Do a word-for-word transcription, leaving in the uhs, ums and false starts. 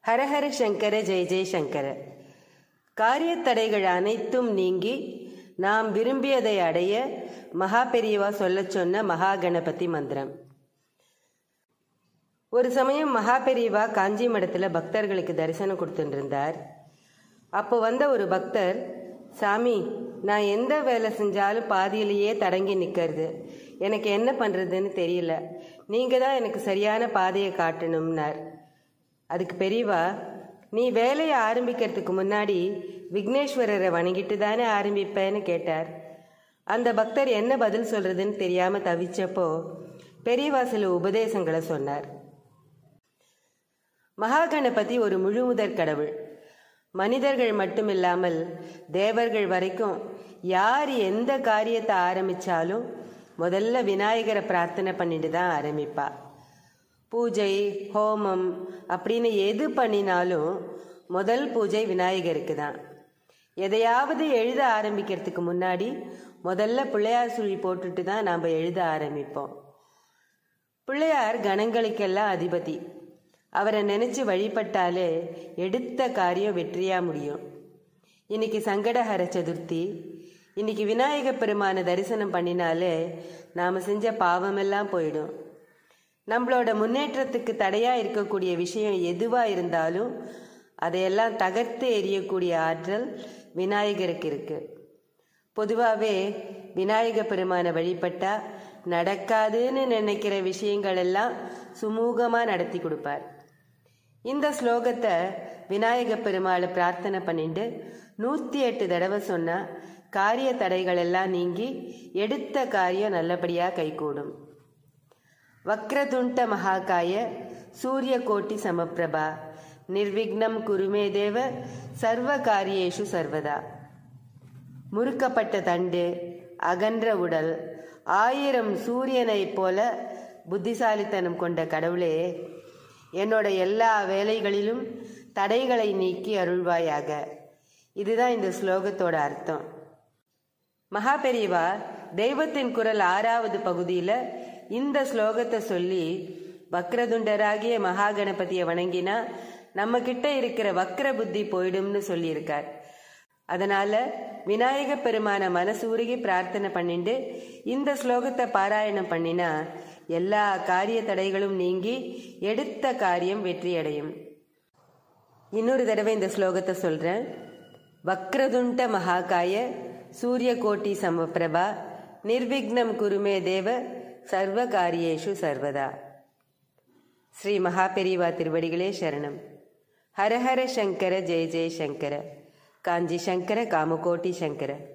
ஹரஹர சங்கர ஜெய ஜெயசங்கர. காரியத்தடைகள் அனைத்தும் நீங்கி நாம் விரும்பியதை அடைய மகா பெரியவா சொல்ல சொன்ன மகா கணபதி மந்திரம். ஒரு சமயம் மகா பெரியவா காஞ்சி மடத்தில் பக்தர்களுக்கு தரிசனம் கொடுத்துட்டு இருந்தார். அப்போ வந்த ஒரு பக்தர், சாமி, நான் எந்த வேலை செஞ்சாலும் பாதியிலேயே தடங்கி நிற்கிறது, எனக்கு என்ன பண்ணுறதுன்னு தெரியல, நீங்கள் தான் எனக்கு சரியான பாதையை காட்டணும்னார். அதுக்கு பெரியவா, நீ வேலையை ஆரம்பிக்கிறதுக்கு முன்னாடி விக்னேஸ்வரரை வணங்கிட்டு தானே ஆரம்பிப்பேன்னு கேட்டார். அந்த பக்தர் என்ன பதில் சொல்கிறதுன்னு தெரியாமல் தவிச்சப்போ பெரியவா சில உபதேசங்களை சொன்னார். மகா கணபதி ஒரு முழுமுதற் கடவுள். மனிதர்கள் மட்டுமில்லாமல் தேவர்கள் வரைக்கும் யார் எந்த காரியத்தை ஆரம்பித்தாலும் முதல்ல விநாயகரை பிரார்த்தனை பண்ணிட்டு தான் ஆரம்பிப்பா. பூஜை, ஹோமம் அப்படின்னு எது பண்ணினாலும் முதல் பூஜை விநாயகருக்கு தான். எதையாவது எழுத ஆரம்பிக்கிறதுக்கு முன்னாடி முதல்ல பிள்ளையார் சுழி போட்டுட்டு தான் நாம் எழுத ஆரம்பிப்போம். பிள்ளையார் கணங்களுக்கெல்லாம் அதிபதி. அவரை நினச்சி வழிபட்டாலே எடுத்த காரியம் வெற்றியாக முடியும். இன்னைக்கு சங்கடஹர சதுர்த்தி. இன்னைக்கு விநாயக பெருமான தரிசனம் பண்ணினாலே நாம் செஞ்ச பாவமெல்லாம் போயிடும். நம்மளோட முன்னேற்றத்துக்கு தடையாக இருக்கக்கூடிய விஷயம் எதுவாக இருந்தாலும் அதையெல்லாம் தகர்த்து எறியக்கூடிய ஆற்றல் விநாயகருக்கு இருக்கு. பொதுவாகவே விநாயக பெருமானை வழிபட்டால் நடக்காதுன்னு நினைக்கிற விஷயங்கள் எல்லாம் சுமூகமாக நடத்தி கொடுப்பார். இந்த ஸ்லோகத்தை விநாயக பெருமாளை பிரார்த்தனை பண்ணிட்டு நூற்றி எட்டு தடவை சொன்னால் காரிய தடைகள் எல்லாம் நீங்கி எடுத்த காரியம் நல்லபடியாக கைகூடும். வக்ரதுண்ட மகாகாய சூரிய கோட்டி சமப்பிரபா நிர்விக்னம் குருமே தேவ சர்வ காரியேஷு சர்வதா. முறுக்கப்பட்ட தண்டு, அகன்ற உடல், ஆயிரம் சூரியனை போல புத்திசாலித்தனம் கொண்ட கடவுளே, என்னோட எல்லா வேலைகளிலும் தடைகளை நீக்கி அருள்வாயாக. இதுதான் இந்த ஸ்லோகத்தோட அர்த்தம். மகா பெரியவா தெய்வத்தின் குரல் ஆறாவது பகுதியில் இந்த ஸ்லோகத்தை சொல்லி வக்ரதுண்டராகிய மகா கணபதியை வணங்கினா நம்ம கிட்ட இருக்கிற வக்ர புத்தி போயிடும்னு சொல்லியிருக்கார். அதனால விநாயக பெருமான மனசூருகி பிரார்த்தனை பண்ணிட்டு இந்த ஸ்லோகத்தை பாராயணம் பண்ணினா எல்லா காரிய தடைகளும் நீங்கி எடுத்த காரியம் வெற்றியடையும். இன்னொரு தடவை இந்த ஸ்லோகத்தை சொல்றேன். வக்ரதுண்ட மகாகாய சூரிய கோட்டி சமப்பிரபா நிர்விக்னம் குருமே தேவ சர்வ காரியேஷு சர்வதா. ஸ்ரீ மகா பெரியவா திருவடிகளே சரணம். ஹரஹர சங்கர ஜெய ஜெய சங்கர. காஞ்சி சங்கர காமகோட்டி சங்கர.